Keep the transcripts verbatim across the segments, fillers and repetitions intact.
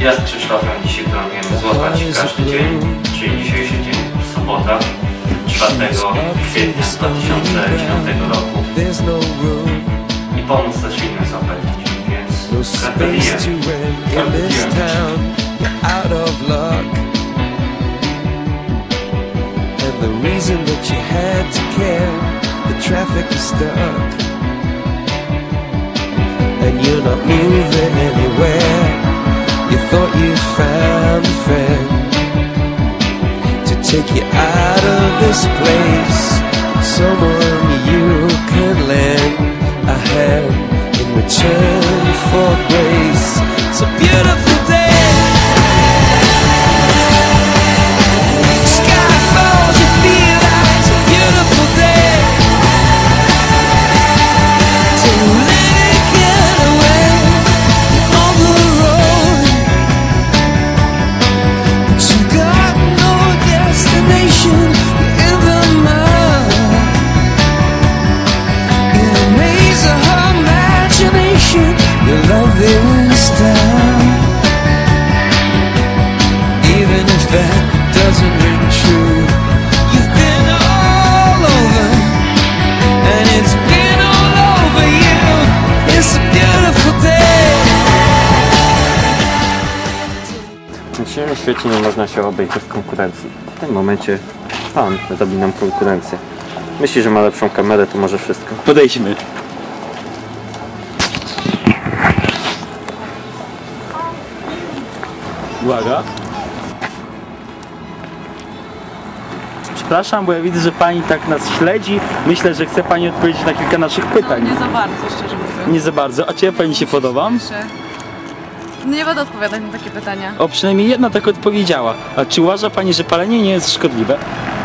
Ja z Krzysztofem dzisiaj planujemy złapać każdy dzień, czyli dzisiejszy dzień, sobota, czwartego kwietnia dwa tysiące dziewiątego roku. I pomóc też innym złapać dzień, więc carpe diem, carpe diem. The reason that you had to care, the traffic is stuck, and you're not moving anywhere. You thought you found a friend to take you out of this place, someone you can lend a hand in return for grace. It's a beautiful day. W dzisiejszym świecie nie można się obejść bez konkurencji. W tym momencie pan robi nam konkurencję. Myśli, że ma lepszą kamerę, to może wszystko. Podejdźmy. Uwaga. Przepraszam, bo ja widzę, że pani tak nas śledzi. Myślę, że chce pani odpowiedzieć na kilka naszych pytań. Nie za bardzo, szczerze mówiąc. Nie za bardzo. A czy ja pani się podobam? Nie będę odpowiadać na takie pytania. O, przynajmniej jedna tak odpowiedziała. A czy uważa pani, że palenie nie jest szkodliwe?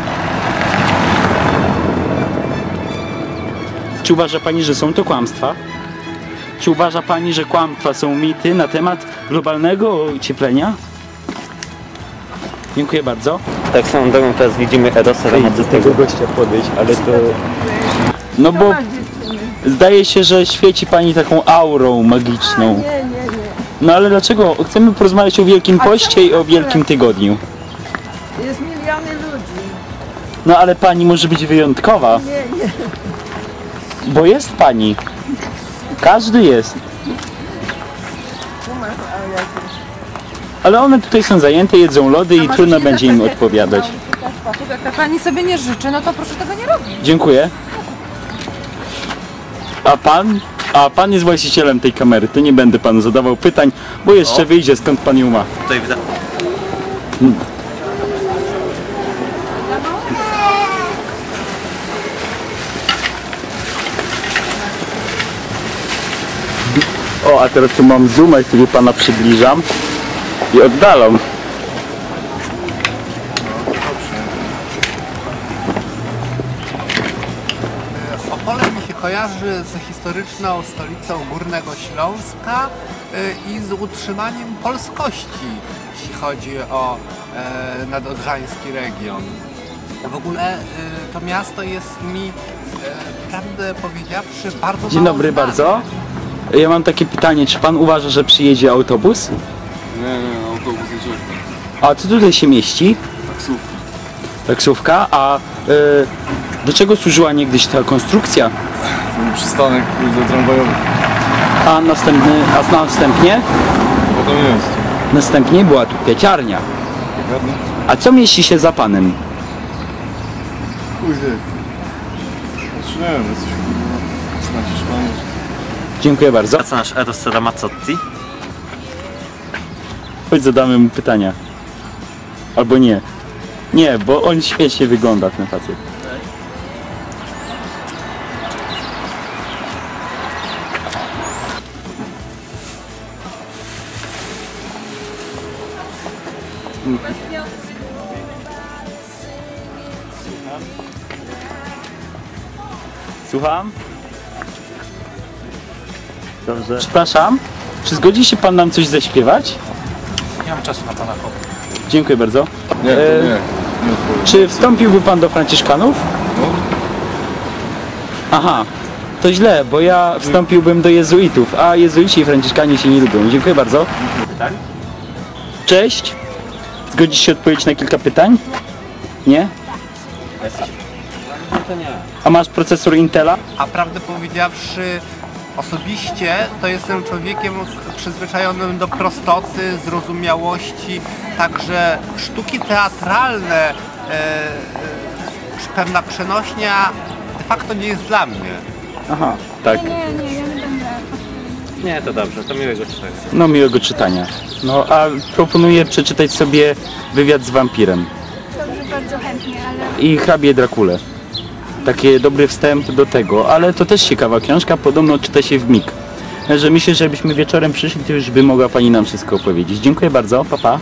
Czy uważa pani, że są to kłamstwa? Czy uważa pani, że kłamstwa są mity na temat globalnego ocieplenia? Dziękuję bardzo. Tak samo drogą teraz widzimy Erosa Ramazzottego. gościa podejść, ale to... No bo zdaje się, że świeci pani taką aurą magiczną. Nie, nie, nie. No ale dlaczego? Chcemy porozmawiać o Wielkim Poście i o Wielkim Tygodniu. Jest miliony ludzi. No ale pani może być wyjątkowa. Nie, nie. Bo jest pani. Każdy jest. Ale one tutaj są zajęte, jedzą lody i trudno będzie im odpowiadać. Jak pani sobie nie życzy, no to proszę tego nie robić. Dziękuję. A pan? A pan jest właścicielem tej kamery, to nie będę panu zadawał pytań, bo jeszcze o. wyjdzie skąd pan ją ma. Tutaj wyda... Hmm. O, a teraz tu mam zooma, który pana przybliżam i oddalam. Opole mi się kojarzy z historyczną stolicą Górnego Śląska i z utrzymaniem polskości, jeśli chodzi o e, nadodrzański region. W ogóle e, to miasto jest mi, e, prawdę powiedziawszy, bardzo Dzień dobry znane. bardzo. Ja mam takie pytanie, czy pan uważa, że przyjedzie autobus? Nie, nie, autobus nie czeka. A co tutaj się mieści? Taksówka. Taksówka, a y, do czego służyła niegdyś ta konstrukcja? Ten przystanek do tramwajowy. A następny, a następnie? Potem jest. Następnie była tu kwiaciarnia. Ładnie? A co mieści się za panem? Chuj wie. Znaczy nie wiem, jesteś znaczy szpanie. Dziękuję bardzo. A co nasz Eros Ramazzotti? Chodź zadamy mu pytania. Albo nie. Nie, bo on świetnie wygląda, ten facet. Słucham? Dobrze. Przepraszam, czy zgodzi się pan nam coś zaśpiewać? Nie mam czasu na pana chłop. Dziękuję bardzo. Nie, to E, nie. nie czy wstąpiłby pan do Franciszkanów? no. Aha, to źle, bo ja wstąpiłbym do jezuitów, a jezuici i franciszkanie się nie lubią. Dziękuję bardzo. Tak? Cześć. Zgodzisz się odpowiedzieć na kilka pytań? Nie? No to nie. A masz procesor Intela? A prawdę powiedziawszy, osobiście to jestem człowiekiem przyzwyczajonym do prostoty, zrozumiałości, także sztuki teatralne, e, e, pewna przenośnia de facto nie jest dla mnie. Aha, tak. Nie, nie, ja nie będę. Nie, to dobrze, to miłego czytania. No miłego czytania. No a proponuję przeczytać sobie wywiad z wampirem Dobrze, bardzo chętnie, ale i hrabie Drakulę. Taki dobry wstęp do tego, ale to też ciekawa książka, podobno czyta się w mig. Że myślę, że jakbyśmy wieczorem przyszli, to już by mogła Pani nam wszystko opowiedzieć. Dziękuję bardzo, pa pa.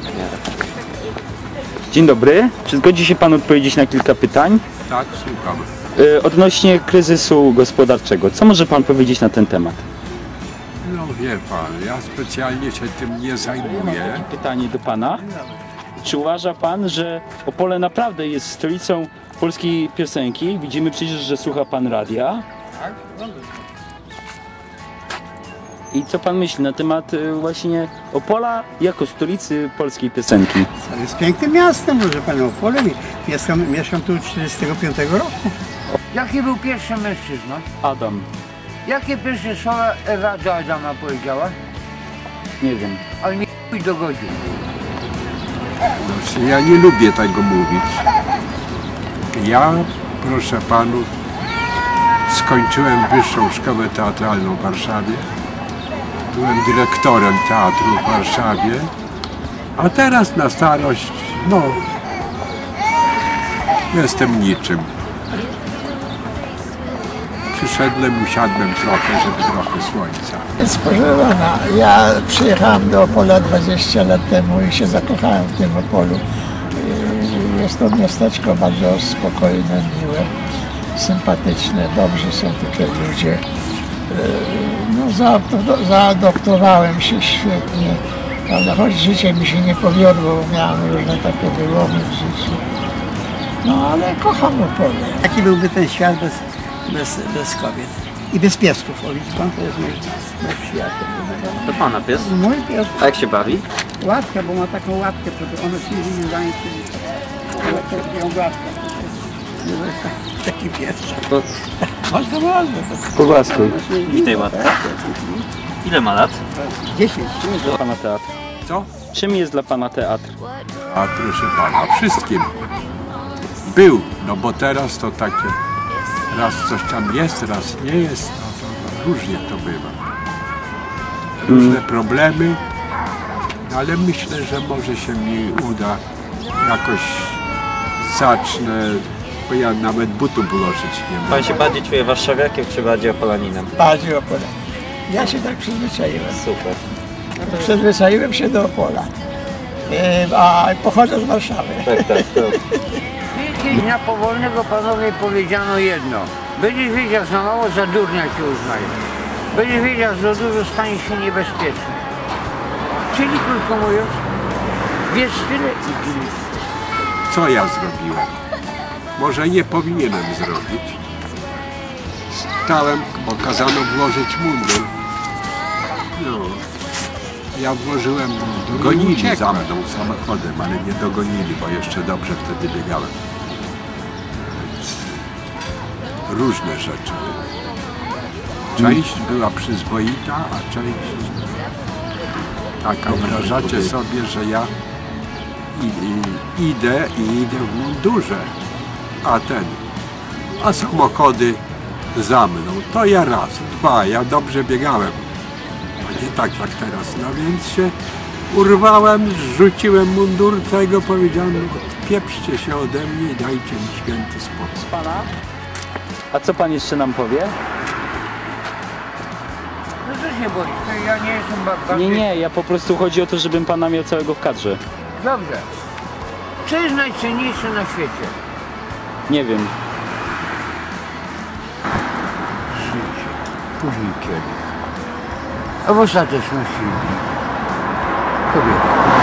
Dzień dobry, czy zgodzi się Pan odpowiedzieć na kilka pytań? Tak, słucham. Yy, odnośnie kryzysu gospodarczego, co może Pan powiedzieć na ten temat? No wie pan, ja specjalnie się tym nie zajmuję. Pytanie do Pana. Czy uważa Pan, że Opole naprawdę jest stolicą polskiej piosenki? Widzimy przecież, że słucha Pan radia. Tak? I co Pan myśli na temat y, właśnie Opola jako stolicy polskiej piosenki? To jest pięknym miastem, proszę Pana, Opole. Mieszkam, mieszkam tu od czterdziestego piątego roku. Jaki był pierwszy mężczyzna? Adam. Jakie pierwsze słowa Ewa do Adama powiedziała? Nie wiem. Ale nie chuj dogodził. Znaczy, ja nie lubię tego mówić. Ja, proszę panów, skończyłem Wyższą Szkołę Teatralną w Warszawie. Byłem dyrektorem teatru w Warszawie. A teraz na starość, no, jestem niczym. Przyszedłem, usiadłem trochę, żeby trochę słońca. Więc proszę Pana, ja przyjechałem do Opola dwadzieścia lat temu i się zakochałem w tym Opolu. Jest to miasteczko bardzo spokojne, miłe, sympatyczne, dobrzy są tutaj ludzie. No, zaadoptowałem się świetnie, ale choć życie mi się nie powiodło, bo miałem różne takie wyłomy w życiu. No ale kocham Opole. Jaki byłby ten świat bez, bez, bez kobiet i bez piesków? O, widzi Pan, to jest mój, mój przyjaciel. To Pana pies? Mój pies. A jak się bawi? Łatka, bo ma taką łatkę, to one się nie zanim ją głaska. Taki pies. To... Można, można. Pogłaskuj. Witaj ładnie. Ile ma lat? dziesięć. Czym jest dla Pana teatr? Co? Czym jest dla Pana teatr? A proszę pana, wszystkim. Był, no bo teraz to takie, raz coś tam jest, raz nie jest, no to różnie to bywa. Różne problemy, ale myślę, że może się mi uda jakoś zacznę, bo ja nawet butów ułożyć nie Pan mogę. się bardziej czuje warszawiakiem, czy bardziej opolaninem? Bardziej Opola. Ja się tak przyzwyczaiłem. Super. Przyzwyczaiłem się do Opola. E, a pochodzę z Warszawy. Tak, tak. To... Wielkiej dnia powolnego panowie powiedziano jedno. Będziesz wiedział za mało, za durnia cię uznają. Będziesz wiedział za dużo, stanie się niebezpieczny. Czyli krótko mówiąc, wiesz tyle i tyle. Co ja zrobiłem? Może nie powinienem zrobić. Stałem, bo kazano włożyć mundur. No, ja włożyłem mundur. Gonili za mną samochodem, ale nie dogonili, bo jeszcze dobrze wtedy biegałem. Więc różne rzeczy były. Część była przyzwoita, a część taka. Wyobrażacie sobie, że ja i, i, idę i idę w mundurze, a ten, a samochody za mną. To ja raz, dwa, ja dobrze biegałem. A nie tak jak teraz. No więc się urwałem, zrzuciłem mundur tego, powiedziałem, pieprzcie się ode mnie i dajcie mi święty spokój. Pana? A co Pan jeszcze nam powie? No co się boisz? To ja nie jestem ba- bardziej... Nie, nie, ja po prostu chodzi o to, żebym Pana miał całego w kadrze. Dobrze. Co jest najcenniejsze na świecie? Nie wiem. Życie. Później kiedyś. A w ostateczności kobieta.